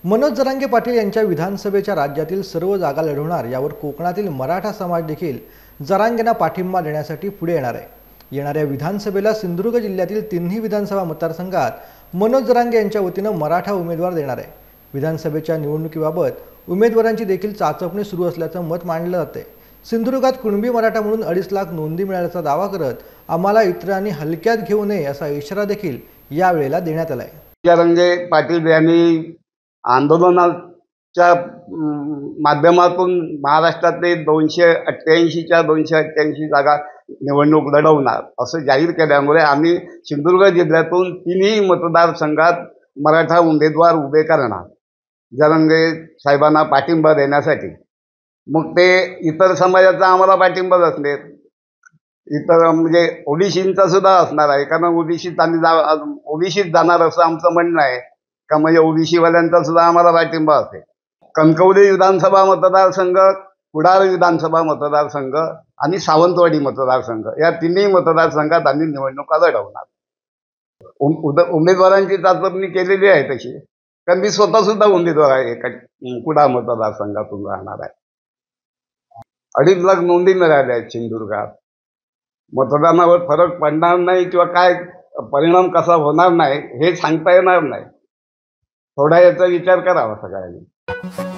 मनोज जरांगे पाटील यांच्या विधानसभेच्या राज्यातील सर्व जागा लढवणार यावर कोकणातील मराठा समाज देखील जरांगेंना पाठिंबा देण्यासाठी पुढे येणार आहे। येणाऱ्या विधानसभेला सिंधुदुर्ग जिल्ह्यातील तिन्ही विधानसभा मतदारसंघात मनोज जरांगे यांच्या वतीने मराठा उमेदवार देणार आहे। विधानसभेच्या निवडणुकीबाबत उमेदवारांची देखील चाचपणी सुरू असल्याचं मत मांडलं जाते। सिंधुदुर्गात कुणबी मराठा म्हणून 2.5 लाख नोंदी मिळाल्याचा दावा करत आम्हाला इतरांनी हलक्यात घेऊ नये असा इशारा देखील यावेळेला देण्यात आला आहे। जरांगे पाटील यांनी आंदोलनाच्या माध्यमातून महाराष्ट्रातले 288च्या 288 जागा निवडणूक लढवणार असं जाहीर केल्यामुळे आम्ही सिंधुदुर्ग जिल्ह्यातून तिन्ही मतदारसंघात मराठा उमेदवार उभे करणार जरांगे साहेबांना पाठिंबा देण्यासाठी। मग ते इतर समाजाचा आम्हाला पाठिंबाच असणार, इतर म्हणजे ओबीसींचा सुद्धा असणार आहे, कारण ओबीसीत जाणार असं आमचं म्हणणं आहे का, म्हणजे ओबीसीवाल्यांचा सुद्धा आम्हाला पाठिंबा असेल। कणकवली विधानसभा मतदारसंघ, कुडाळ विधानसभा मतदारसंघ आणि सावंतवाडी मतदारसंघ या तिन्ही मतदारसंघात आम्ही निवडणुका लढवणार। उमेदवारांची चाचपणी केलेली आहे तशी, कारण मी स्वतः सुद्धा उमेदवार आहे, एका कुडाळ मतदारसंघातून राहणार आहे। 2.5 लाख नोंदी मिळाल्या आहेत सिंधुदुर्गात। मतदानावर फरक पडणार नाही किंवा काय परिणाम कसा होणार नाही हे सांगता येणार नाही, थोडा याचा विचार करावा सगळ्यांनी।